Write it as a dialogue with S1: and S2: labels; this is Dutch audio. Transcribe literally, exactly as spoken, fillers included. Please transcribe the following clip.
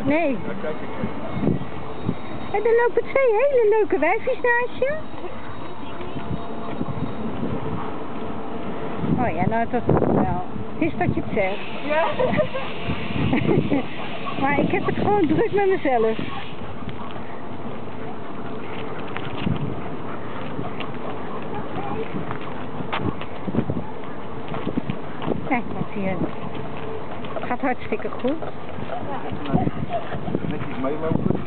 S1: Nee.
S2: Daar kijk ik even.
S1: En er lopen twee hele leuke wijfjes naast je. Oh ja, nou dat wel. Is dat je het zegt.
S3: Ja.
S1: Maar ik heb het gewoon druk met mezelf. Kijk wat hier. Het gaat hartstikke goed.
S2: Netjes meelopen.